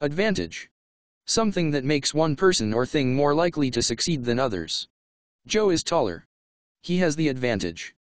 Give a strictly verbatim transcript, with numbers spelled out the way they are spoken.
Advantage. Something that makes one person or thing more likely to succeed than others. Joe is taller. He has the advantage.